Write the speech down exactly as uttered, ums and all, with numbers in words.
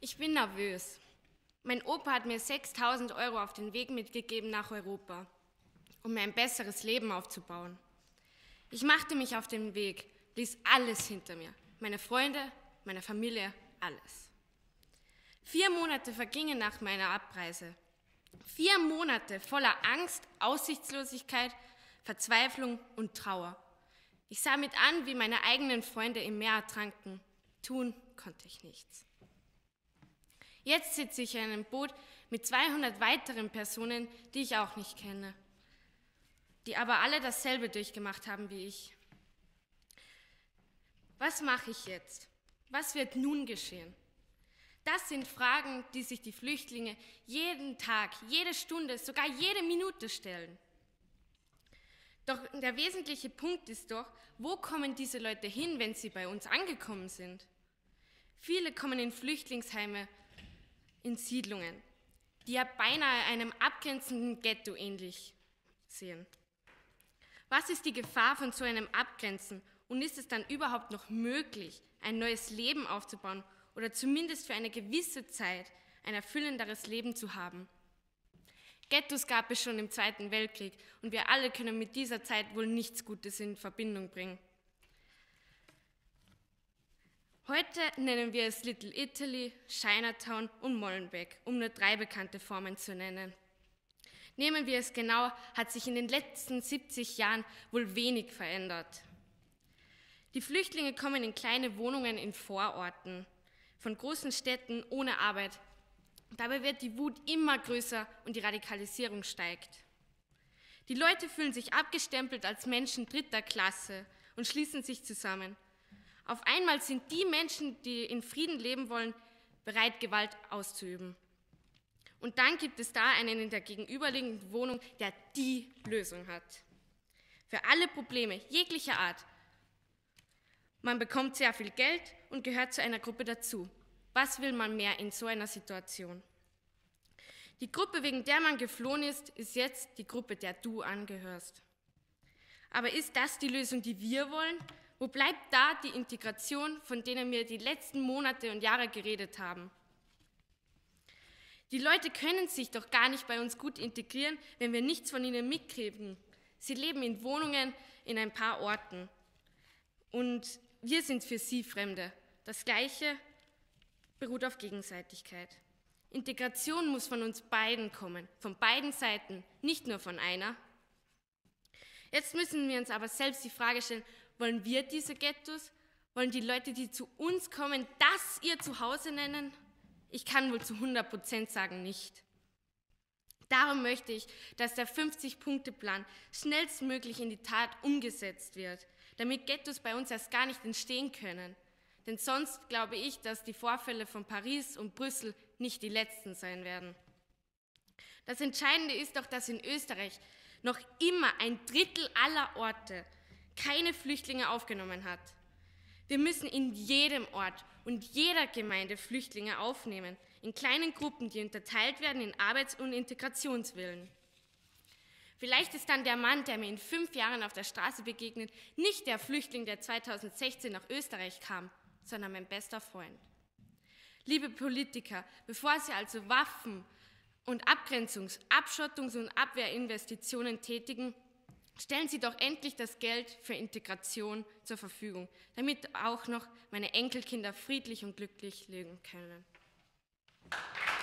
Ich bin nervös. Mein Opa hat mir sechstausend Euro auf den Weg mitgegeben nach Europa, um mir ein besseres Leben aufzubauen. Ich machte mich auf den Weg, ließ alles hinter mir. Meine Freunde, meine Familie, alles. Vier Monate vergingen nach meiner Abreise. Vier Monate voller Angst, Aussichtslosigkeit, Verzweiflung und Trauer. Ich sah mit an, wie meine eigenen Freunde im Meer ertranken. Tun konnte ich nichts. Jetzt sitze ich in einem Boot mit zweihundert weiteren Personen, die ich auch nicht kenne, die aber alle dasselbe durchgemacht haben wie ich. Was mache ich jetzt? Was wird nun geschehen? Das sind Fragen, die sich die Flüchtlinge jeden Tag, jede Stunde, sogar jede Minute stellen. Doch der wesentliche Punkt ist doch, wo kommen diese Leute hin, wenn sie bei uns angekommen sind? Viele kommen in Flüchtlingsheime, in Siedlungen, die ja beinahe einem abgrenzenden Ghetto ähnlich sehen. Was ist die Gefahr von so einem Abgrenzen und ist es dann überhaupt noch möglich, ein neues Leben aufzubauen oder zumindest für eine gewisse Zeit ein erfüllenderes Leben zu haben? Ghettos gab es schon im Zweiten Weltkrieg und wir alle können mit dieser Zeit wohl nichts Gutes in Verbindung bringen. Heute nennen wir es Little Italy, Chinatown und Molenbeek, um nur drei bekannte Formen zu nennen. Nehmen wir es genau, hat sich in den letzten siebzig Jahren wohl wenig verändert. Die Flüchtlinge kommen in kleine Wohnungen in Vororten von großen Städten ohne Arbeit. Dabei wird die Wut immer größer und die Radikalisierung steigt. Die Leute fühlen sich abgestempelt als Menschen dritter Klasse und schließen sich zusammen. Auf einmal sind die Menschen, die in Frieden leben wollen, bereit, Gewalt auszuüben. Und dann gibt es da einen in der gegenüberliegenden Wohnung, der die Lösung hat. Für alle Probleme jeglicher Art. Man bekommt sehr viel Geld und gehört zu einer Gruppe dazu. Was will man mehr in so einer Situation? Die Gruppe, wegen der man geflohen ist, ist jetzt die Gruppe, der du angehörst. Aber ist das die Lösung, die wir wollen? Wo bleibt da die Integration, von denen wir die letzten Monate und Jahre geredet haben? Die Leute können sich doch gar nicht bei uns gut integrieren, wenn wir nichts von ihnen mitkriegen. Sie leben in Wohnungen in ein paar Orten und wir sind für sie Fremde. Das Gleiche beruht auf Gegenseitigkeit. Integration muss von uns beiden kommen, von beiden Seiten, nicht nur von einer. Jetzt müssen wir uns aber selbst die Frage stellen, wollen wir diese Ghettos? Wollen die Leute, die zu uns kommen, das ihr Zuhause nennen? Ich kann wohl zu hundert Prozent sagen, nicht. Darum möchte ich, dass der fünfzig-Punkte-Plan schnellstmöglich in die Tat umgesetzt wird, damit Ghettos bei uns erst gar nicht entstehen können. Denn sonst glaube ich, dass die Vorfälle von Paris und Brüssel nicht die letzten sein werden. Das Entscheidende ist doch, dass in Österreich noch immer ein Drittel aller Orte keine Flüchtlinge aufgenommen hat. Wir müssen in jedem Ort und jeder Gemeinde Flüchtlinge aufnehmen, in kleinen Gruppen, die unterteilt werden in Arbeits- und Integrationswillen. Vielleicht ist dann der Mann, der mir in fünf Jahren auf der Straße begegnet, nicht der Flüchtling, der zweitausendsechzehn nach Österreich kam, sondern mein bester Freund. Liebe Politiker, bevor Sie also Waffen und Abgrenzungs-, Abschottungs- und Abwehrinvestitionen tätigen, stellen Sie doch endlich das Geld für Integration zur Verfügung, damit auch noch meine Enkelkinder friedlich und glücklich leben können.